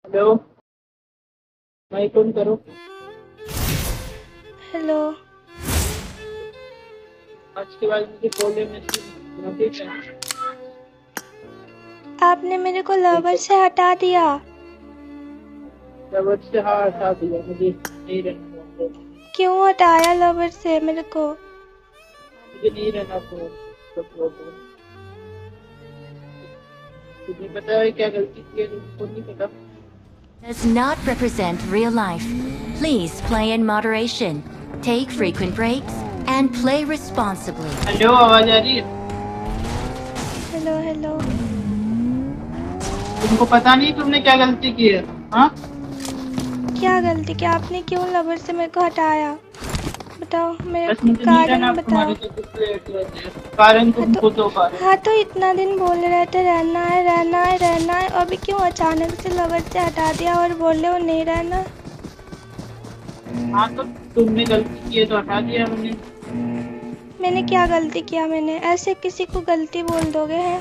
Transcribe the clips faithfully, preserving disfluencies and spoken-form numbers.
Hello. Mike on करो। Hello. आज के बाद मुझे कॉल मैसेज ठीक है। आपने मेरे को लवर से हटा दिया। लवर से हाँ हटा दिया, मुझे नहीं रहना फोन। क्यों हटाया लवर से मेरे को? मुझे नहीं रहना फोन। तुम्हें पता है क्या गलती की है, तुमको नहीं पता। Does not represent real life. Please play in moderation. Take frequent breaks and play responsibly. Hello, आवाज आ रही है? Hello hello. तुमको पता नहीं तुमने क्या गलती की है? हाँ, क्या गलती क्या? आपने क्यों लवर से मेरे को हटाया? बताओ, मेरे बस को मुझे नहीं रहना कारण अब बताओ। तुम्हारे से कुछ लेट रहते हैं। कारण हाँ तुम तो खुद हो कारण। हाँ तो इतना दिन बोल रहे थे रहना है रहना है रहना है, अभी क्यों अचानक से लवर से हटा दिया और बोल रहे हो नहीं रहना? हाँ तो तुमने गलती की है तो हटा दिया मैंने। मैंने क्या गलती किया? मैंने ऐसे किसी को गलती बोल दोगे हैं?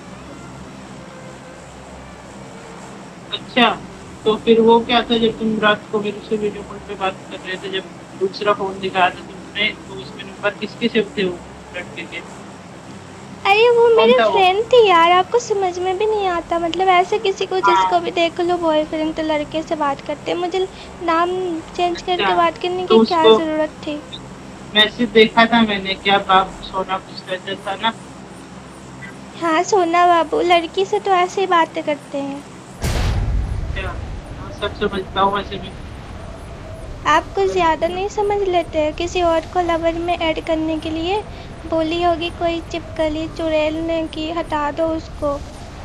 अच्छा, तो फिर वो क्या था जब तुम रात को मेरे से वीडियो कॉल पे बात कर रहे थे, जब दूसरा फोन दिखाया था तुमने, तो उसमें नंबर किसके सेव थे वो लड़के के? अरे वो कौन मेरी था वो? फ्रेंड थी यार, आपको समझ में भी नहीं आता। मतलब ऐसे किसी को जिसको हाँ। भी देख लो बॉयफ्रेंड तो लड़के से बात करते हैं, मुझे नाम चेंज अच्छा, करके बात करने की तो क्या उसको ज़रूरत थी? मैसेज देखा था मैंने, क्या बाप सोना कुछ कहते था ना। हाँ सोना बाबू, लड़की से तो ऐसे ही बातें करते हैं। क्या? हाँ, सब समझता हूँ वैसे भी। आप कुछ ज़्यादा नहीं समझ लेते हैं? किसी और को लवर में ऐड करने के लिए बोली होगी कोई चिपकली चुड़ैल ने कि हटा दो उसको,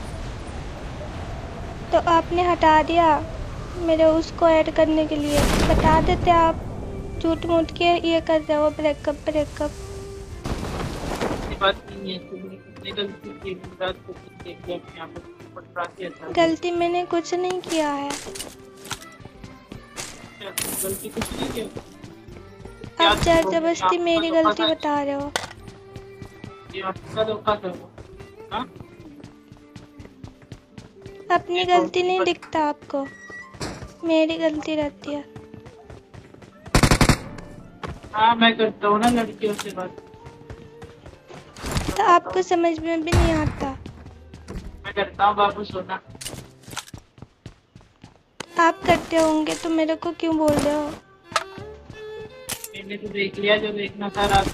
तो आपने हटा दिया मेरे उसको ऐड करने के लिए। बता देते आप, झूठ मूठ के ये कर रहे हो ब्रेकअप ब्रेकअप। ऐसी बात नहीं है, तुमने कितनी गलती की, रात को कुछ देख लिया अपने आप को, पटरा के हटा दिया। गलती मैंने कुछ नहीं किया है। क्या गलती कुछ नहीं किया? क्या आप जबर तुमको मेरी जबरदस्ती आंखों का मेरी धोखा गलती था? बता रहे हो। ये आंखों का धोखा था वो। हाँ, अपनी ये कौन गलती सी नहीं बात? दिखता आपको, मेरी गलती रहती है। हाँ, मैं करता हूँ ना लड़कियों से बात। तो बताता आपको हूँ, समझ में भी नहीं आता। मैं करता हूँ बाबू सोना। आप करते होंगे तो मेरे को क्यों बोल रहे हो? मैंने तो देख लिया जो देखना था रात।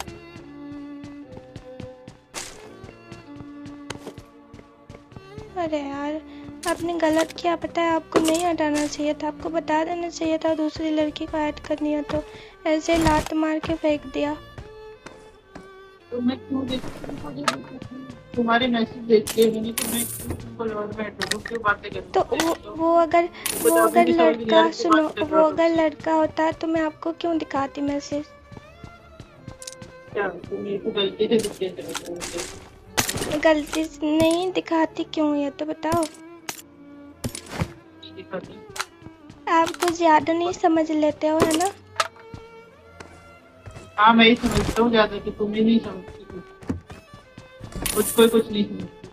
अरे यार, आपने गलत किया। पता है आपको नहीं हटाना चाहिए था, आपको बता देना चाहिए था दूसरी लड़की को ऐड करनी है तो ऐसे लात मार के फेंक दिया। तो मैं क्यों देख तुमको जो देखूं? तुम्हारे मैसेज देख के मैंने, तो मैं क्यों तुमको लॉन्ग में हटूं? क्यों बातें तो करूं? वो देख लो। वो अगर तुमको वो तो अभी अगर भी समझ नहीं आ लड़का रही क्यों सुनो, बात कर रहा वो हूं अगर तुमसे। लड़का होता तो मैं आपको क्यों दिखाती मैसेज? क्या तुम मेरे को गलती से दिख रहे थे मुझे? गलती से नहीं दिखाती, क्यों ये तो बताओ। नहीं दिखाती। आप कुछ ज्यादा नहीं समझ लेते हो है ना? हाँ, मैं ही समझता हूँ ज्यादा, तो तुम ही नहीं समझती कुछ। कुछ कोई कुछ नहीं समझती।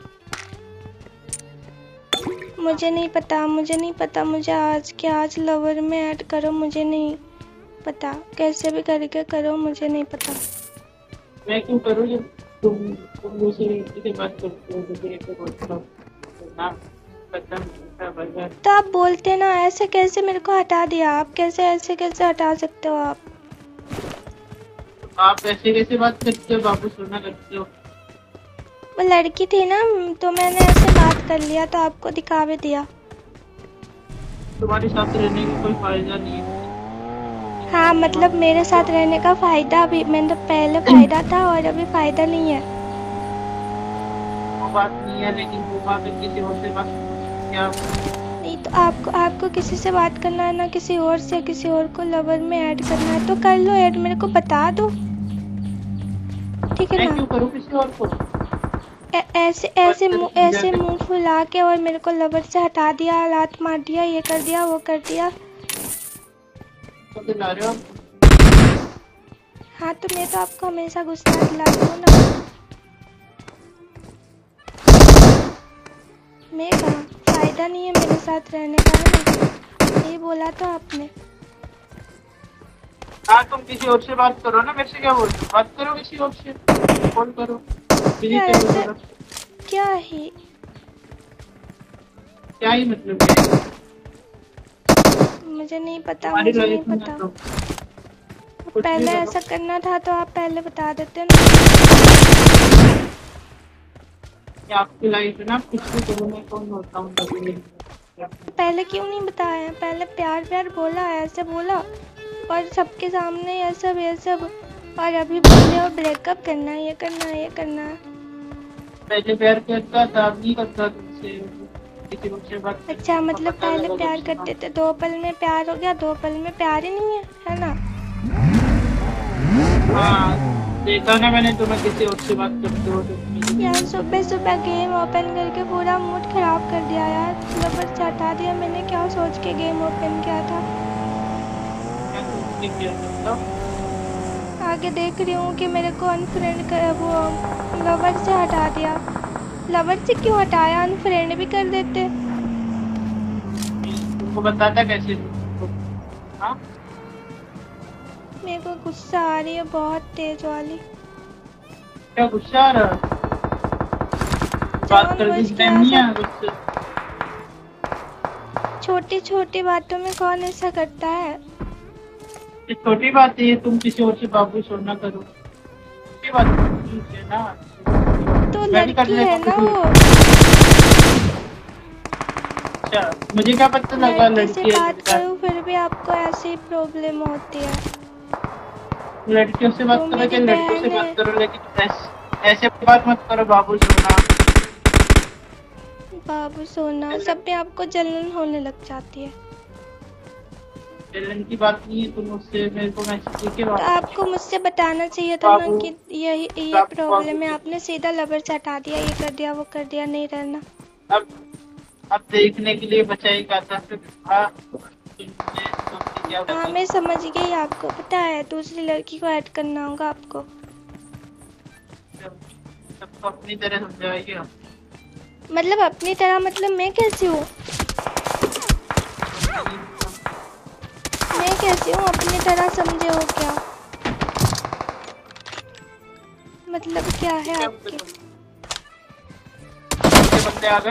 मुझे नहीं पता, मुझे नहीं पता, मुझे आज के आज लवर में ऐड करो, मुझे नहीं पता, कैसे भी करके करो, मुझे नहीं पता। मैं क्यों करूँ जब तुम तुम दूसरी लड़की से बात करते हो, तो फिर एक बोलता हो तो ना पता मीठा बर्गर। तो आप बोलते ना, ऐसे कैसे मेरे को हटा दिया? आप कैसे ऐसे कैसे हटा सकते हो आप? तो आप ऐसे कैसे बात करते हो बाबू सोना करते हो? वो लड़की थी ना, तो मैंने ऐसे बात कर लिया तो आपको दिखा भी दिया। तुम्हारे साथ रहने का कोई फायदा नहीं है। हाँ मतलब मेरे साथ रहने का फायदा भी, मतलब पहले फायदा था और अभी फायदा नहीं है। वो बात नहीं है, लेकिन तुम आकर किसी और से बात क्या? नहीं तो आपको आपको किसी से बात करना है ना, किसी और से, किसी और को लवर में ऐड करना है तो कर लो ऐड, मेरे को बता दो, ठीक है मैं ना? क्यों करूँ किसी और को? ऐ- ऐसे ऐसे मुंह बदतमीज है ऐसे फिर। मुंह फुला के और मेरे को लवर से हटा दिया, लात मार दिया, ये कर दिया वो कर दिया। तो दिला रहे हो आप? हाँ तो मैं तो आपको हमेशा गुस्सा दिलाती हूँ ना। मैं कहाँ फायदा फायदा नहीं है मेरे साथ रहने का, है ना? यही बोला तो आपने। हाँ तुम किसी और से बात करो ना, मेरे से क्या बोल रहे हो? बात करो किसी और से, कॉल करो। बिजी क्या क्यों हो ऐसे जरा? क्या ही क्या ही मतलब है? मुझे नहीं पता, तुम्हारी मुझे नहीं लाइफ में पता। तो कुछ भी पहले करो। ऐसा करना था तो आप पहले बता देते ना। कि आपकी लाइफ है ना, कुछ भी करो, मैं कौन होता हूँ कभी। पहले क्यों नहीं बताया? पहले प्यार प्यार बोला, ऐसे बोला और सबके सामने ये सब ये सब, और अभी बोल रहे हो ब्रेकअप करना है, ये करना है, ये करना है। पहले प्यार करता था, अब नहीं करता तुमसे। किसी और से बात करने अच्छा, का मतलब पता पहले लगा प्यार कब से। करते थे, दो पल में प्यार हो गया, दो पल में प्यार ही नहीं है, है ना? हाँ देखा ना मैंने, तुम्हें किसी और से बात करते हो तो मुझे यार नहीं सुबह सुबह गेम ओपन करके पूरा मूड खराब कर दिया यार, लवर से हटा दिया। मैंने क्या सोच के गेम ओपन किया था? क्या सोच के किया था? आगे देख रही हूँ कि मेरे को अनफ्रेंड कर, वो लवर से हटा दिया। लवर से क्यों हटाया? अनफ्रेंड भी कर देते। तुमको बताता कैसे तुमको? हाँ मेरे को गुस्सा आ रही है बहुत तेज वाली। क्या गुस्सा आ रहा है? बात करने जानबूझ की के टाइम नहीं ऐसा है गुस्से? छोटी छोटी बातों में कौन ऐसा करता है? ये छोटी बात है, ये तुम किसी और से बाबू छोड़ना करो, छोटी बात ठीक है ना? तो मैं भी कर लड़की लेता है हूँ ना किसी। वो, अच्छा मुझे क्या पता लगा लड़की से लड़की है बात लड़का है। करूँ फिर भी आपको ऐसी प्रॉब्लम होती है। लड़कियों से वो बात करो मेरी कि लड़कों से बहन बात है। करो, लेकिन ऐसे ऐसे बात मत करो बाबू सोना। बाबू सोना सब में आपको जलन होने लग जाती है। जलन की बात नहीं है, तुम उससे मेरे को मैसेज लिखे तो बाबू आपको मुझसे बताना चाहिए था ना बाबू कि यही ये बाबू बाबू प्रॉब्लम है। के- आपने सीधा लवर से हटा दिया, ये कर दिया, वो कर दिया, नहीं रहना। अब अब देखने के लिए बचा ही कहता फिर। हाँ तुमने तुमने क्या हाँ बता? मैं समझ गई, आपको पता है दूसरी लड़की को ऐड करना होगा आपको। सबको अपनी तरह समझाइए। मतलब अपनी तरह, मतलब मैं कैसी हूँ? मैं कैसी हूँ अपनी तरह, समझे हो क्या? मतलब क्या है आपके? बंदे आ गए,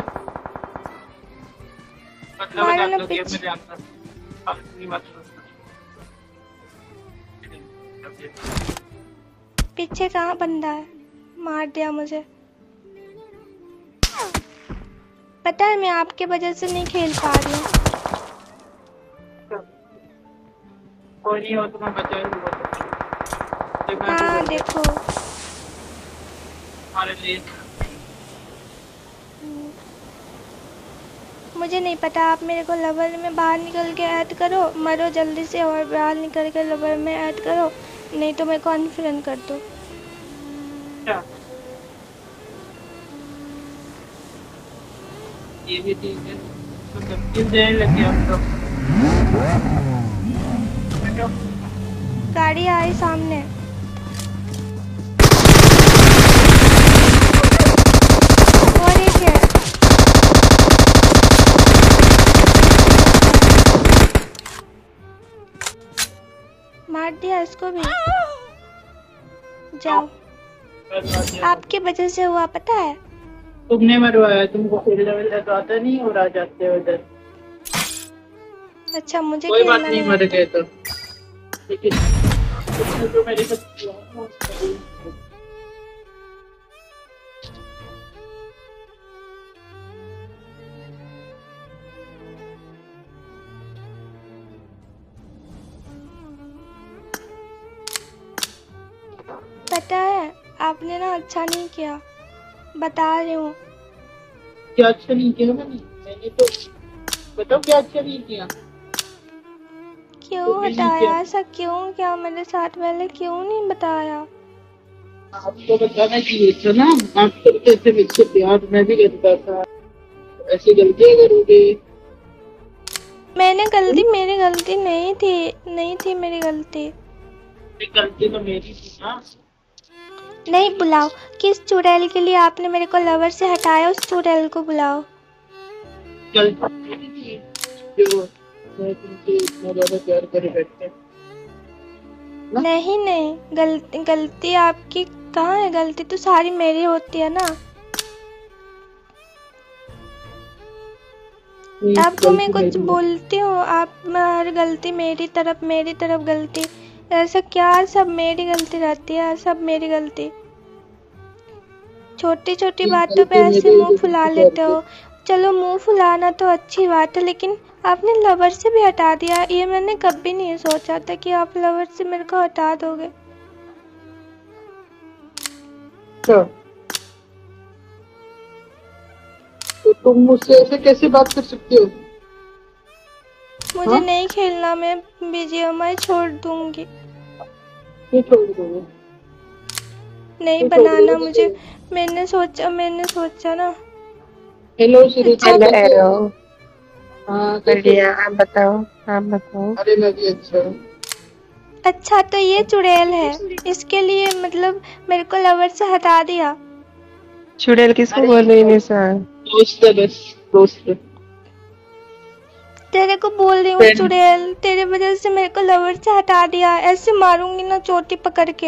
मतलब मारो जान ना लो गेम में पीछे। ध्यान दो। अब इतनी बात सुनो। पीछे कहाँ बंदा है? मार दिया मुझे। पता है मैं आपके वजह से नहीं खेल पा रही हूँ। कोई नहीं हो तो मैं बचा ही लूंगा तो मैं भी हाँ बढ़ गया देखो, हमारे लिए। मुझे नहीं पता, आप मेरे को लवर में बाहर निकल के ऐड करो, मरो जल्दी से, और बाहर निकल के लवर में ऐड करो, नहीं तो मेरे को अनफ्रेंड कर दो। क्या ये भी ठीक है, तो सब किस देने लगे हम लोग? बैठो। गाड़ी आई सामने। और एक है। मार दिया इसको भी। जाओ, आपके वजह से हुआ पता है। तुमने मरवाया, तुमको फील्ड लेवल लगाता नहीं और आ जाते हो इधर। अच्छा मुझे कोई बात खेलना नहीं, नहीं मर आता। गए तो, लेकिन तुमने जो मेरे साथ किया ना, उसका भी- पता है आपने ना अच्छा नहीं किया, बता रही हूँ। क्या अच्छा नहीं किया मैंने? मैंने तो बताओ क्या अच्छा नहीं किया? क्यों तुमने नहीं हटाया? किया। ऐसा क्यों क्या मेरे साथ? पहले क्यों नहीं बताया? आपको बताना चाहिए था ना, आप करते थे मुझसे प्यार, मैं भी करता था, ऐसी गलतियां करोगे? मैंने गलती, मेरी गलती नहीं थी, नहीं थी मेरी गलती। ये गलती तो मेरी थी ना। नहीं बुलाओ, किस चुड़ैल के लिए आपने मेरे को लवर से हटाया, उस चुड़ैल को बुलाओ। गलती थी जो मैं तुमसे इतना ज्यादा प्यार करे बैठते ना? नहीं नहीं, गलती गलती आपकी कहाँ है? गलती तो सारी मेरी होती है ना। नहीं, आपको मैं गलती कुछ मेरी है। बोलती हूँ, आप हर गलती मेरी तरफ मेरी तरफ गलती, ऐसा क्या? सब मेरी गलती रहती है, सब मेरी गलती। छोटी छोटी नहीं, बातों पे गलती ऐसे मेरी है मुंह जो फुला तुमसे लेते प्यार हो। चलो मुंह फुलाना तो अच्छी बात है, लेकिन आपने लवर से भी हटा दिया। ये मैंने कभी नहीं सोचा था कि आप लवर से मेरे को हटा दोगे। किया। तो तुम मुझसे ऐसे कैसे बात कर सकती हो? मुझे हाँ? नहीं खेलना, मैं बीजीएमआई छोड़ दूंगी। क्यों छोड़ दोगे? नहीं क्यों छोड़ बनाना दोगे? मुझे। मैंने सोचा मैंने सोचा ना। हेलो सुरेखा, अच्छा, कैसे हो? हेलो। हाँ, कैसे बढ़िया, हो? आप बताओ। आप बताओ। अरे मैं भी अच्छा हूँ। अच्छा तो ये चुड़ैल है, इसके लिए मतलब मेरे को लवर से हटा दिया। चुड़ैल किसको अरे बोल रही है निशा? दोस्त है, बस दोस्त है। तेरे को बोल रही हूँ फ्रेंड। चुड़ैल, तेरे वजह से मेरे को लवर से हटा दिया। ऐसे मारूंगी ना चोटी पकड़ के।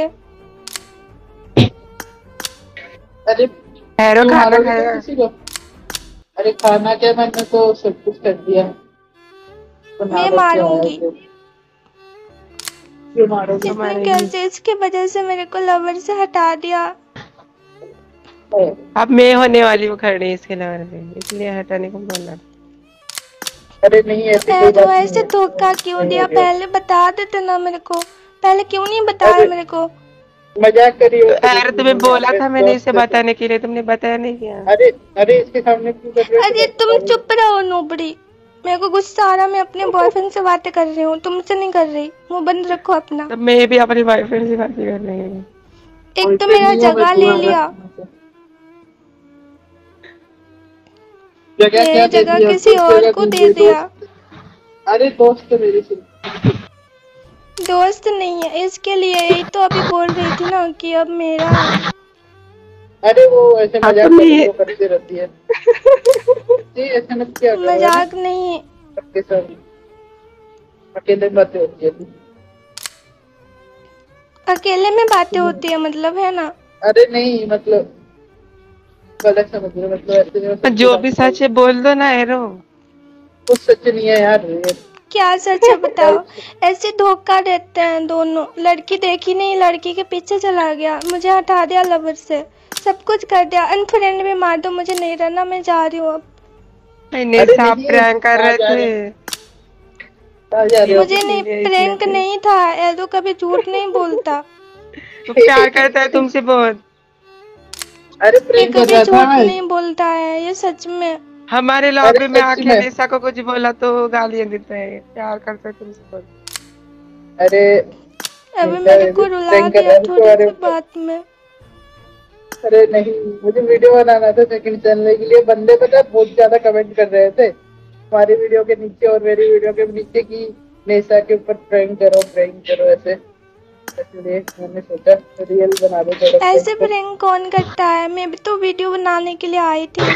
अरे हैरो क्यों खाना मारोगे तुम खाया? किसी को? अरे खाना क्या, मैंने तो सब कुछ कर दिया। बना मैं रख के आया मारूंगी। थे। क्यों मारोगे? इसने हमारे कैसे इसके वजह से मेरे को लवर से हटा दिया। अब मैं होने वाली वो खड़ी इसके लवर में, इसलिए हटाने को बोला। अरे नहीं, ऐसी कोई ऐरो बात नहीं ऐसे है। धोखा क्यों नहीं दिया? हो गया। पहले बता देते ना मेरे को। पहले क्यों नहीं बताया अरे मेरे को? मजाक करी हो तो यार तुम्हें बोला था मैंने इसे दोस्त है। बताने के लिए, तुमने बताया नहीं क्या? अरे अरे इसके सामने क्यों कर रहे हो? अरे तुम चुप रहो नोबड़ी। मेरे को गुस्सा आ रहा, मैं अपने बॉयफ्रेंड से बातें कर रही हूँ, तुमसे नहीं कर रही। मुंह बंद रखो अपना। तब मैं भी अपने बॉयफ्रेंड से बात कर रही हूँ। एक तो मेरा जगह ले लिया, जगह क्या मेरी दे जगह दिया? किसी कुछ और जगह को दे दीजिए, दिया। दोस्त। अरे दोस्त है मेरे से। दोस्त नहीं है, इसके लिए यही तो अभी बोल रही थी ना कि अब मेरा है। अरे वो ऐसे हाँ, मजाक तुम करके ये- वो करती रहती है। जी ऐसे मत किया करो, है ना? मजाक नहीं, सबके साथ अकेले बातें होती है। अकेले में बातें होती है मतलब, है ना? अरे नहीं मतलब गलत समझ रहे हो, मतलब ऐसे नहीं हो सकती जो बात भी करो। सच है बोल दो ना हैरो। कुछ सच नहीं है यार ये। क्या सच है बताओ? ऐसे धोखा देते हैं दोनों। लड़की देखी नहीं, लड़की के पीछे चला गया, मुझे हटा दिया लवर से, सब कुछ कर दिया। अनफ्रेंड भी मार दो, मुझे नहीं रहना, मैं जा रही हूँ अब। निशा आप नहीं, प्रैंक कर कहाँ रहे जा रहे थे। कहाँ जा रहे हो? मुझे नहीं, इसलिए- प्रैंक इसलिए- नहीं था। ऐदो कभी झूठ नहीं बोलता। तो प्यार करता है तुमसे बहुत। अरे ये प्रेम कर कभी रहा झूठ था मैं। नहीं बोलता है, ये सच में। हमारे लॉबी अरे में सच आके में। निशा को कुछ बोला तो गालियां देता है। प्यार करता है तुमसे बहुत। अरे अभी मेरे को रुला प्रैंक कर दिया रहा था थोड़ी तुम्हारे सी ऊपर। बात में। अरे नहीं, मुझे वीडियो बनाना था सेकंड चैनल के लिए। बंदे पता है बहुत ज्यादा कमेंट कर रहे थे हमारी वीडियो के नीचे और मेरी वीडियो के नीचे की नेसा के ऊपर प्रैंक करो प्रैंक करो ऐसे। इसलिए मैंने सोचा रियल बना दो थोड़ा। ऐसे प्रैंक कौन करता है? मैं भी तो वीडियो बनाने के लिए आई थी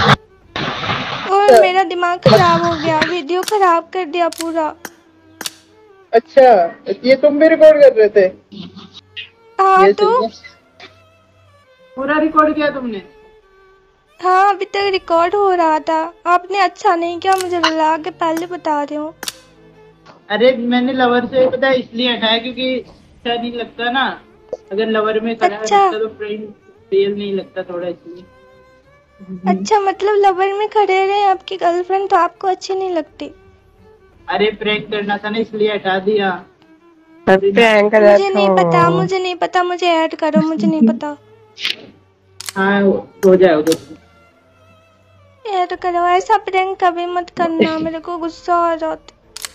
और मेरा दिमाग खराब हो गया, वीडियो खराब कर दिया पूरा। अच्छा, ये तुम भी रिकॉर्ड कर रहे थे? हाँ ये तो सही है। पूरा रिकॉर्ड किया तुमने? हाँ, अभी तक रिकॉर्ड हो रहा था। आपने अच्छा नहीं किया, मुझे रुला के पहले बता रही हूँ। अरे मैंने लवर से पता है इसलिए हटाया क्योंकि अच्छा नहीं लगता ना। अगर लवर में खड़ा अच्छा। रहता तो फ्रेंड रियल नहीं लगता थोड़ा, इसलिए। अच्छा मतलब लवर में खड़े रहे आपकी गर्लफ्रेंड तो आपको अच्छी नहीं लगती? अरे प्रैंक करना था ना इसलिए हटा दिया। प्रैंक कर मुझे नहीं पता, मुझे नहीं पता, मुझे ऐड करो, मुझे नहीं पता। हाँ हो जाए उधर। ऐड करो, ऐसा प्रैंक कभी मत करना, मेरे को गुस्सा आ जाता।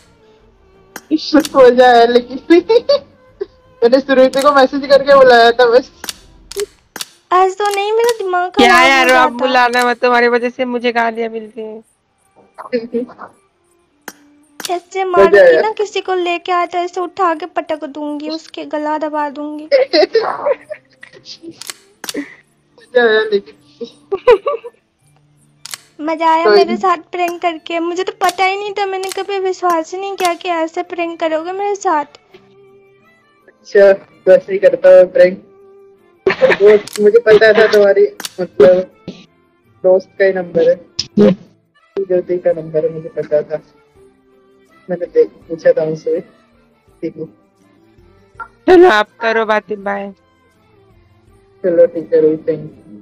हो जाए लेकिन मैंने सुरेखा को मैसेज करके बुलाया था बस। आज तो नहीं, मेरा दिमाग क्या खराब हो यार, आप जाता। बुलाना मत, तुम्हारी वजह से मुझे गालियां मिलती हैं। ऐसे मारूंगी ना किसी को, लेके आया तो ऐसे उठा के पटक दूंगी, उसके गला दबा दूंगी। मजा आया तो मेरे साथ प्रैंक करके। मुझे तो पता ही नहीं था, मैंने कभी विश्वास ही नहीं किया कि ऐसे प्रैंक करोगे मेरे साथ। अच्छा, वैसे ही करता है प्रैंक। वो मुझे पता था तुम्हारी मतलब दोस्त का ही नंबर है, ज्योति का नंबर है, मुझे पता था। मैंने देख पूछा था उनसे। ठीक है, चलो आप करो बातें, बाय। चलो ठीक है, रोहित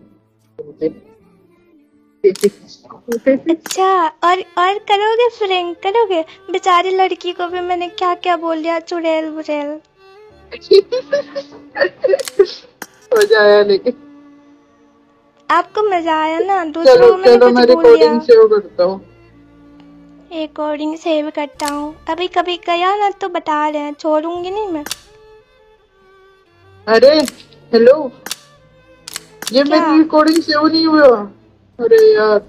अच्छा, और और करोगे प्रैंक करोगे? बेचारी लड़की को भी मैंने क्या क्या बोल दिया, चुड़ैल बुड़ैल। मजा आया लेकिन। आपको मजा आया ना? दूसरों चलो को मैंने चलो, कुछ मैं बोल दिया। रिकॉर्डिंग सेव करता हूँ। रिकॉर्डिंग सेव करता हूँ, अभी कभी गया ना तो बता रहे हैं, छोड़ूंगी नहीं मैं। अरे हेलो, ये क्या? मेरी रिकॉर्डिंग सेव नहीं हुआ। अरे यार,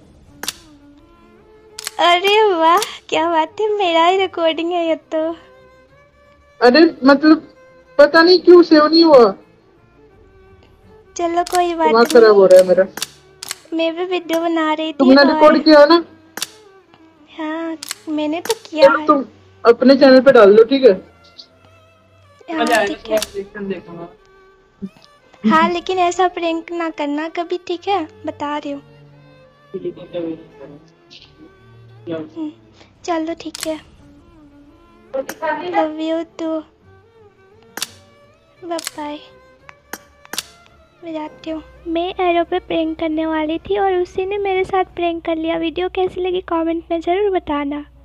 अरे वाह, क्या बात है, मेरा ही रिकॉर्डिंग है ये तो। अरे मतलब पता नहीं क्यों सेव नहीं हुआ। चलो कोई बात दिमाग खराब हो नहीं, रहा है मेरा। मैं भी वीडियो बना रही थी तुमने और रिकॉर्ड किया ना? हाँ मैंने तो किया चलो है। तुम अपने चैनल पे डाल दो, ठीक है? हाँ ठीक है। हाँ लेकिन ऐसा प्रैंक ना करना कभी, ठीक है? बता रही हूँ। हम्म, चलो ठीक है, love you too, bye bye, मैं जाती हूँ। मैं एरो पे प्रैंक करने वाली थी और उसी ने मेरे साथ प्रैंक कर लिया। वीडियो कैसी लगी कमेंट में ज़रूर बताना।